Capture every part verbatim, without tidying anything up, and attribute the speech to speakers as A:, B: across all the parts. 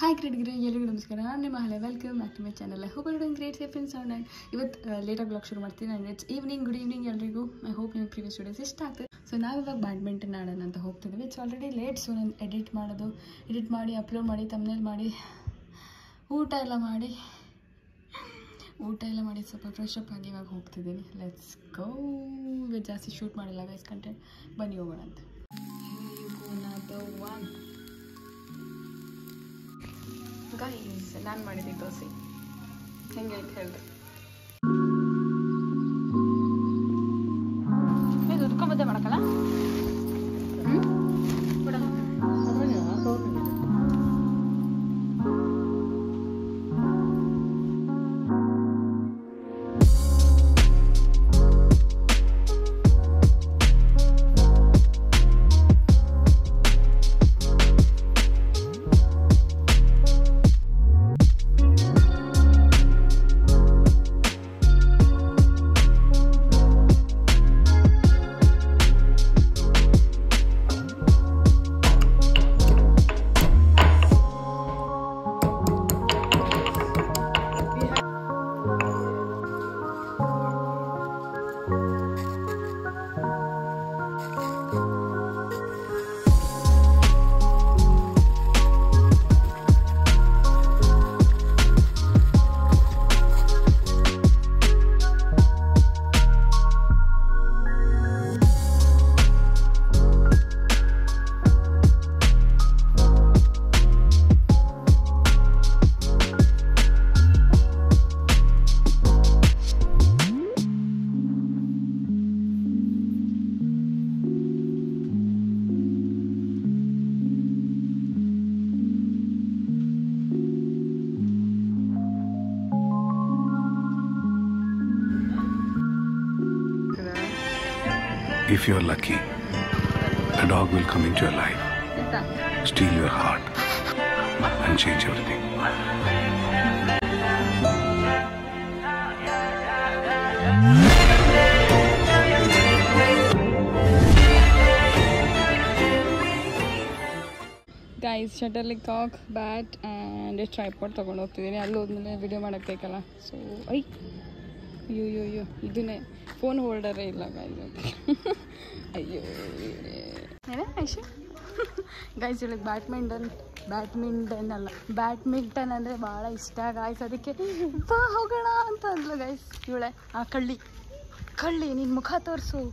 A: Hi ಕ್ರಿಟಿಗರೇ, ಎಲ್ಲರಿಗೂ ನಮಸ್ಕಾರ. ನಾನು ನಿಮ್ಮ ಹಳೆ welcome back to my channel. I hope you doing great, safe and sound. And ಇವತ್ತು ಲೇಟಾಗಿ ಬ್ಲಾಗ್ ಶುರು ಮಾಡ್ತೀನಿ. And it's evening. Good evening ಎಲ್ಲರಿಗೂ. ಐ ಹೋಪ್ ನಿಮಗೆ ಪ್ರೀವಿಯಸ್ ವಿಡಿಯೋಸ್ ಇಷ್ಟ ಆಗ್ತದೆ. ಸೊ ನಾವಿವಾಗ ಬ್ಯಾಡ್ಮಿಂಟನ್ ಆಡೋಣ ಅಂತ ಹೋಗ್ತಿದ್ವಿ. It's already late. ಸೊ ನಾನು ಎಡಿಟ್ ಮಾಡೋದು ಎಡಿಟ್ ಮಾಡಿ ಅಪ್ಲೋಡ್ ಮಾಡಿ ತಮ್ಮನೇಲಿ ಮಾಡಿ ಊಟ ಎಲ್ಲ ಮಾಡಿ ಊಟ ಎಲ್ಲ ಮಾಡಿ ಸ್ವಲ್ಪ ಫ್ರೆಶ್ ಅಪ್ ಆಗಿ ಇವಾಗ ಹೋಗ್ತಿದ್ದೀನಿ. Let's go. ಇವತ್ತು ಜಾಸ್ತಿ ಶೂಟ್ ಮಾಡಿಲ್ಲ ಗೈಸ್ ಕಂಟೆಂಟ್. ಬನ್ನಿ ಹೋಗೋಣ ಅಂತ. ಒನ್ ಗೈಸ್, ನಾನು ಮಾಡಿದ್ದೆ ದೋಸೆ. ಹೆಂಗೆ ಅಂತ ಹೇಳಿದೆ ಇದು ಉದ್ಕೊಂಬದ್ದೆ ಮಾಡಕ್ಕಲ್ಲ. ಹ್ಞೂ
B: If you're lucky, a dog will come into your life, steal your heart, and change everything.
A: Guys, shuttlecock, bat and tripod ತೊಗೊಂಡು ಹೋಗ್ತಿದ್ದೀನಿ. ಅಲ್ಲಿ ಹೋದ್ಮೇಲೆ ವಿಡಿಯೋ ಮಾಡೋಕ್ಕೆ ಬೇಕಲ್ಲ. ಸೊ ಐ ಅಯ್ಯೋ ಅಯ್ಯೋ ಅಯ್ಯೋ ಇದನ್ನೇ ಫೋನ್ ಹೋಲ್ಡರೇ ಇಲ್ಲ ಗೈಸ್. ಅಯ್ಯೋ ಏನೇ ಐಶು ಗೈಸ್, ಇವಳಿಗೆ ಬ್ಯಾಡ್ಮಿಂಟನ್ ಬ್ಯಾಡ್ಮಿಂಟನ್ ಅಲ್ಲ ಬ್ಯಾಡ್ಮಿಂಟನ್ ಅಂದರೆ ಭಾಳ ಇಷ್ಟ ಗಾಯ್ಸ್. ಅದಕ್ಕೆ ಬಾ ಹೋಗೋಣ ಅಂತ ಅಂದ್ಲು ಗೈಸ್. ಇವಳೆ ಆ ಕಳ್ಳಿ ಕಳ್ಳಿ ನಿನ್ನ ಮುಖ ತೋರಿಸು.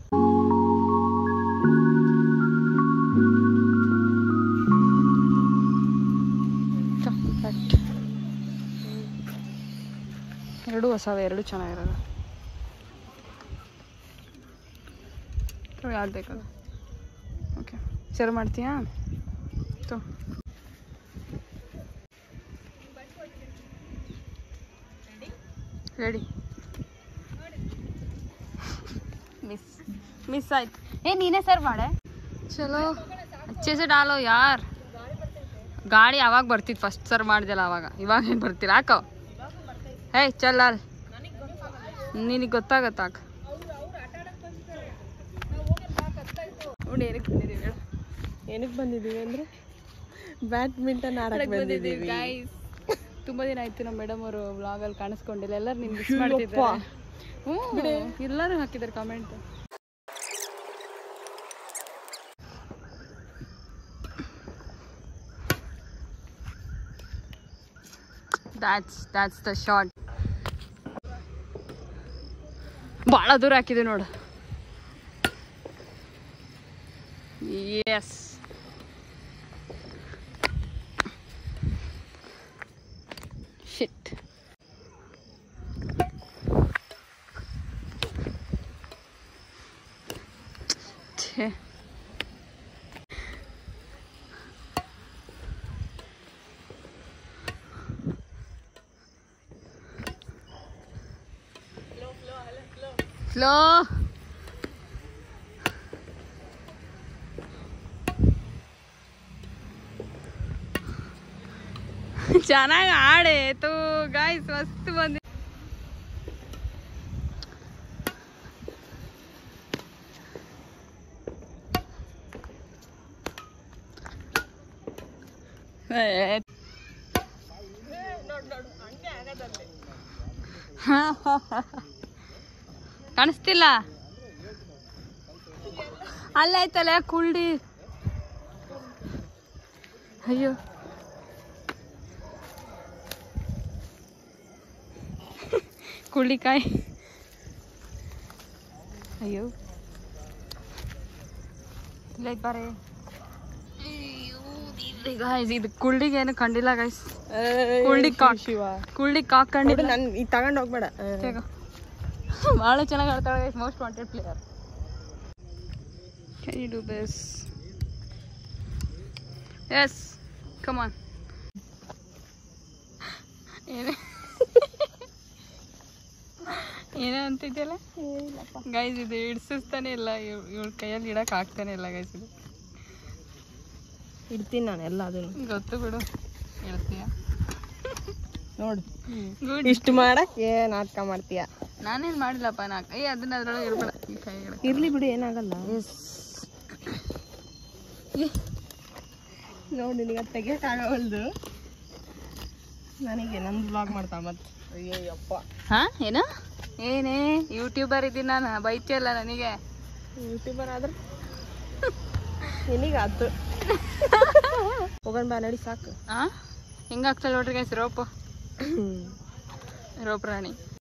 A: ಎರಡು ಹೊಸವೆ, ಎರಡು ಚೆನ್ನಾಗಿರೋದು. ಯಾವ್ದು ಬೇಕಲ್ಲ. ಓಕೆ, ಸರ್ವ್ ಮಾಡ್ತೀಯಾ? ತೋ ರೆಡಿ. ಮಿಸ್ ಮಿಸ್ ಆಯ್ತು. ಏ ನೀನೇ ಸರ್ವ್ ಮಾಡೆ. ಚಲೋ ಅಚ್ಚೆ ಸೆ ಡಾಲೋ ಯಾರ್. ಗಾಡಿ ಅವಾಗ ಬರ್ತಿತ್ತು ಫಸ್ಟ್ ಸರ್ವ್ ಮಾಡಿದೆಲ್ಲ ಅವಾಗ. ಇವಾಗ ಏನು ಬರ್ತಿಲ್ಲ ಹಾಕೋ. ಹೇ ಚಲ್ ಅಲ್ ನಿನಗೆ ಗೊತ್ತಾಗತ್ತಾಕ. ನೋಡಿ ಏನಕ್ಕೆ ಬಂದಿದ್ದೀವಿ ಹೇಳು.
C: ಏನಕ್ಕೆ ಬಂದಿದ್ದೀವಿ ಅಂದರೆ ಬ್ಯಾಡ್ಮಿಂಟನ್ ಆಡಕ್ಕೆ ಬಂದಿದ್ದೀವಿ
A: ಗೈಸ್. ತುಂಬ ದಿನ ಆಯಿತು ನಮ್ಮ ಮೇಡಮ್ ಅವರು ವ್ಲಾಗಲ್ಲಿ ಕಾಣಿಸ್ಕೊಂಡಿಲ್ಲ. ಎಲ್ಲರೂ ನಿಮ್ಗೆ ಮಿಸ್ ಮಾಡ್ತಿದ್ದಾರೆ. ಹ್ಞೂ, ಎಲ್ಲರೂ ಹಾಕಿದ್ದಾರೆ comment. That's that's the shot. ಭಾಳ ದೂರ ಹಾಕಿದೆ ನೋಡು. Yes, shit. ಛೇ, ಸ್ಲೋ. ಚೆನ್ನಾಗಿ ಆಡೆ ತೋ ಗಾಯ್ಸ್, ಮಸ್ತ್ ಬಂದಿ. ಕಾಣಿಸ್ತಿಲ್ಲ ಅಲ್ಲೈತಲ್ಲ ಕುಳ್ಳಿ ಅಯ್ಯೋ ಕುಳ್ಳಿಕಾಯಿ ಅಯ್ಯೋ ಲೈಟ್ ಬಾರೆ ಗಾಯ್ಸ್ ಇದು ಕುಳ್ಳಿಗೆ ಏನು ಕಂಡಿಲ್ಲ ಗೈಸ್ ಕುಳ್ಳಿ ಕಾಕ್
C: ಶಿವ
A: ಕುಳ್ಳಿ ಕಾಕ್ ಕಂಡಿಲ್ಲ
C: ನಾನು ಈಗ ತಗೊಂಡು ಹೋಗ್ಬೇಡ
A: ಭಾಳ ಚೆನ್ನಾಗಿ ಆಡ್ತಾಳೆ guys most wanted player can you do this yes come on ಏನೇ ಏನೋ ಅಂತಿದ್ಯಲ್ಲ ಗೈಸ್ ಇದು ಇಡ್ಸಿಸ್ತಾನೆ ಇಲ್ಲ ಇವಳ ಕೈಯಲ್ಲಿ ಇಡಕ್ಕೆ ಆಗ್ತಾನೆ ಇಲ್ಲ ಗೈಸ್ ಇದು
C: ಇಡ್ತೀನಿ ನಾನು ಎಲ್ಲ ಅದನ್ನು
A: ಗೊತ್ತು ಬಿಡು ಹೇಳ್ತೀಯ
C: ನೋಡು
A: ಗುಡ್
C: ಇಷ್ಟು ಮಾಡಕ್ಕೆ ನಾಟಕ ಮಾಡ್ತೀಯ
A: ನಾನೇನು ಮಾಡಿಲ್ಲಪ್ಪ ನಾ ಕೈ ಅದನ್ನ ಅದ್ರೊಳಗೆ ಇರ್ಬೇಡ ಈ ಕೈಗಳ
C: ಇರ್ಲಿ ಬಿಡು ಏನಾಗಲ್ಲ ನೋಡಿ ನಿನಗೆ ತೆಗಿಯೋಕ್ಕಾಗವಲ್ದು ನನಗೆ ನನ್ನ ಬ್ಲಾಗ್ ಮಾಡ್ತಾ ಮತ್ತೆ ಅಯ್ಯಪ್ಪ
A: ಹಾ ಏನು ಏನೇ ಯೂಟ್ಯೂಬರ್ ಇದ್ದೀನಿ ನಾನು ಬೈತಿಯಲ್ಲ ನನಗೆ
C: ಯೂಟ್ಯೂಬರ್ ಆದ್ರೆ ನಿನಗೆ ಆಯ್ತು ಹೋಗೋಣ ಬಾ ನಡಿ ಸಾಕು
A: ಹಾಂ ಹೆಂಗಾಗ್ತಲ್ಲ ನೋಡ್ರಿ ಗೈಸ್ ರೋಪ್ ರೋಪ್ ರಾಣಿ